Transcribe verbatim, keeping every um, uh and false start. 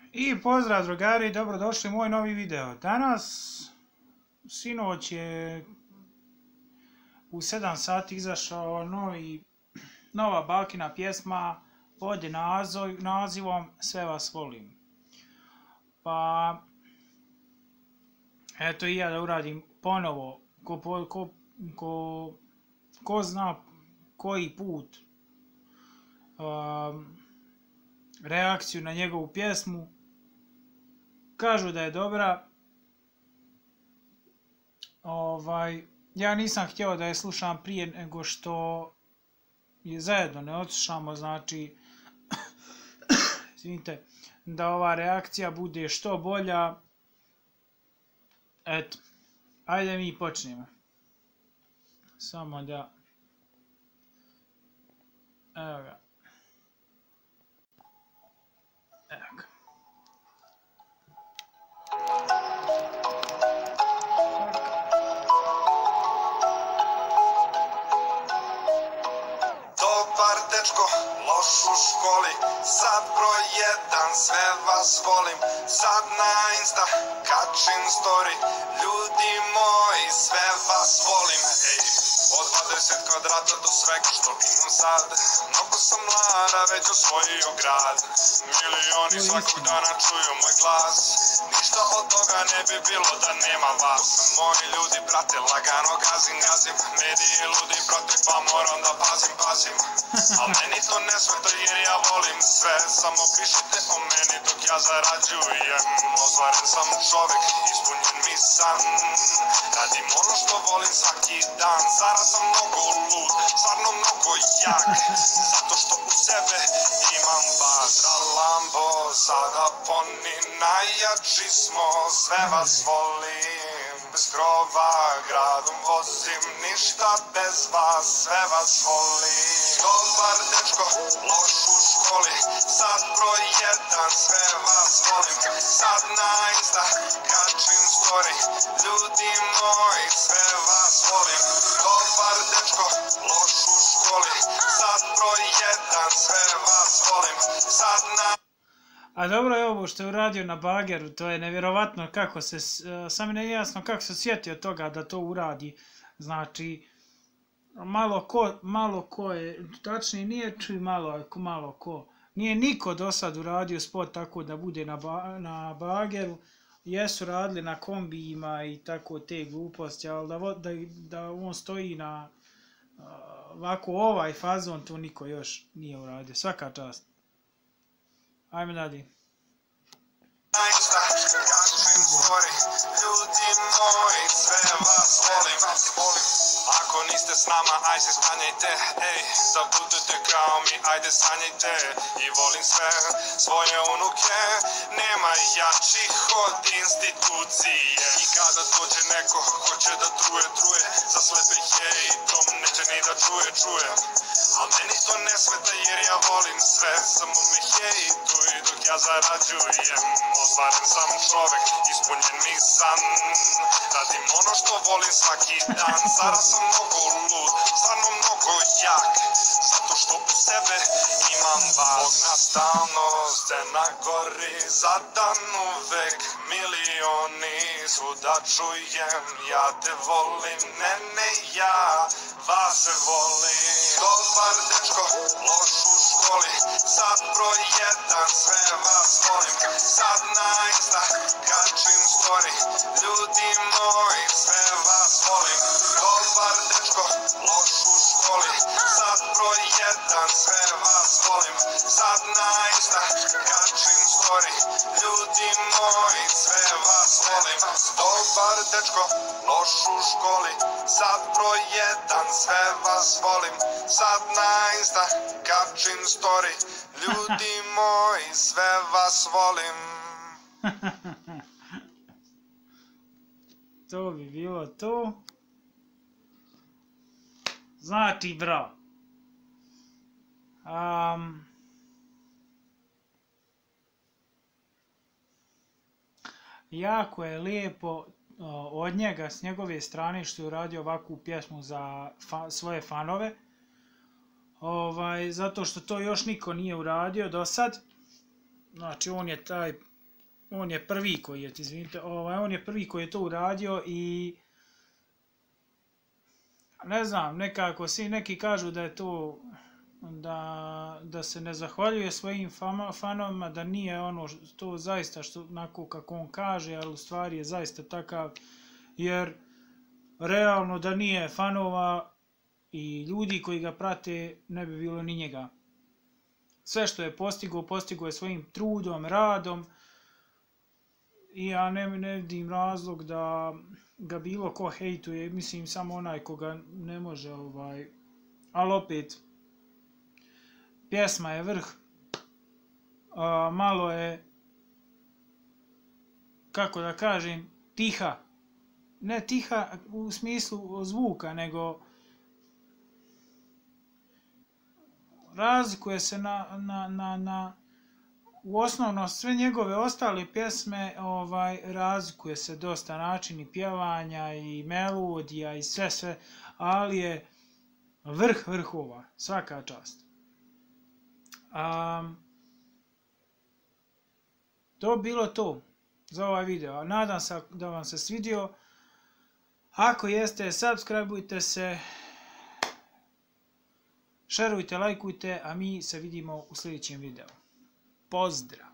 I pozdrav drugari, dobrodošli u moj novi video. Danas, sinoć je u sedam sati izašao novi, nova Balkina pjesma pod nazivom Sve vas volim. Pa, eto i ja da uradim ponovo, ko, ko, ko, ko zna koji put, um, reakciju na njegovu pjesmu. Kažu da je dobra. Ovaj, ja nisam htio da je slušam prije nego što je zajedno ne odslušamo, znači izvinite, da ova reakcija bude što bolja. Eto, ajde mi počnemo. Samo da... Evo ga. Evo ga. Dobar dečko, loš u školi, sad broj jedan, sve vas volim. Sad na Insta kačim story, ljudi moji, sve vas volim. Ej, od dvadeset kvadrata do svega što imam sad, mnogo sam mlada, već osvojio grad. Milioni svakog dana čuju moj glas, ništa od toga ne bi bilo da nema vas. Moji ljudi, brate, lagano gazim, gazim, mediji ludi protiv, pa moram da pazim, pazim. Al meni to ne smeta jer ja volim sve, samo pišite o meni dok ja zarađujem. Ostvaren sam čovek, ispunjen mi san, radim ono što volim svaki dan. Zara sam mnogo lud, stvarno mnogo jak, zato što u sebe imam vas. Lambo, sada poni, najjači smo, sve vas volim. Bez krova gradom vozim, ništa bez vas, sve vas volim. Dobar dečko, loš u školi, sad broj jedan, sve vas volim. Sad na Insta kačim story, ljudi moji, sve vas volim. Dobar dečko, loš u školi, sad broj jedan, sve vas volim. Sad na... A dobro je ovo što je uradio na bageru, to je nevjerovatno kako se, sam mi nije jasno kako se sjetio toga da to uradi. Znači, malo ko, malo ko je, tačnije nije čuj malo, malo ko. Nije niko do sad uradio spot tako da bude na, ba, na bageru. Jesu radili na kombijima i tako te gluposti, ali da, da, da on stoji na ovako ovaj fazon, to niko još nije uradio. Svaka čast. Ajme dalje. Ljudi moji, sve vas volim. Ako niste s nama, aj se spanjajte. Ej, da budete kao mi, ajde sanjajte. I volim sve svoje unuke, nema jačih od institucije. I kada dođe neko ko će da truje, truje, za slepe je i tom neće ni da čuje, čuje. Al meni to ne smeta jer ja volim sve, samo me hejtuj dok ja zarađujem. Ostvaren sam čovek, ispunjen mi san, radim ono što volim svaki dan. Zara sam mnogo lud, stvarno mnogo jak, zato što u sebe imam vas. Bog na stalnost je na gori, zadan uvek milioni. Svuda čujem, ja te volim, ne ne ja vas se volim. Dobar dečko, loš u školi, sad broj jedan, sve vas volim. Sad na Insta kačim story, ljudi moji, sve vas volim. Dobar dečko, loš u školi, sad broj jedan, sve vas volim. Sad na Insta kačim story, ljudi moji, sve vas volim. Dobar dečko, loš u školi, sad broj jedan, sve vas volim. Sad na Insta kačim story, ljudi moji, sve vas volim. To bi bilo to. Znači, bravo. Um, jako je lijepo uh, od njega, s njegove strane, što je uradio ovakvu pjesmu za fa svoje fanove. Ovaj, zato što to još niko nije uradio do sad. Znači, on je taj on je prvi koji je, izvinite, ovaj, on je prvi koji je to uradio i ne znam, nekako svi neki kažu da je to da, da se ne zahvaljuje svojim fama, fanovima, da nije ono to zaista što onako kako on kaže, ali u stvari je zaista takav, jer realno da nije fanova i ljudi koji ga prate, ne bi bilo ni njega. Sve što je postigao, postigao je svojim trudom, radom i ja ne, ne vidim razlog da ga bilo ko hejtuje, mislim samo onaj koga ne može, ovaj, ali opet, pjesma je vrh, a, malo je, kako da kažem, tiha, ne tiha u smislu zvuka, nego razlikuje se na, na, na, na u osnovno sve njegove ostale pjesme, ovaj, razlikuje se dosta načini pjevanja i melodija i sve sve, ali je vrh vrhova, svaka čast. Um, to bilo to za ovaj video. Nadam se da vam se svidio. Ako jeste, subscribeujte se, šerujte, lajkujte, a mi se vidimo u sljedećem videu. Pozdrav!